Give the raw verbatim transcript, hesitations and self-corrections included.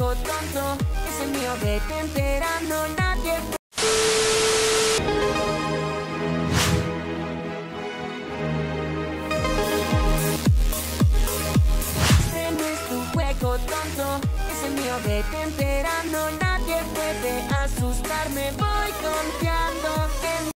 juego tonto, es el mío, vete enterando, nadie. Este no es tu juego tonto, es el mío, vete enterando, nadie puede asustarme, voy confiando en